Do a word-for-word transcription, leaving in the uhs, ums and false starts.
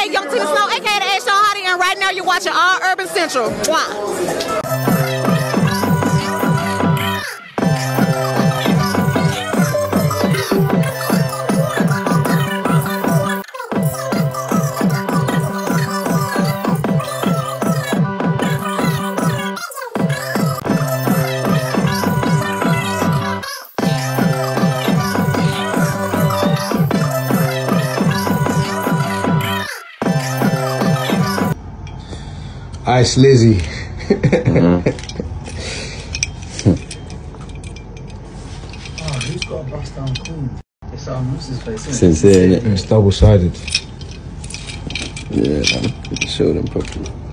aka Young Tina Snow, aka the A. Sean Hardy, and right now you're watching All Urban Central. Wow. Ice Lizzy. Mm-hmm. Oh, who's got a bust down queen? It's um, what's his face? Sincere, innit? It's double sided. Yeah, man. Show them properly.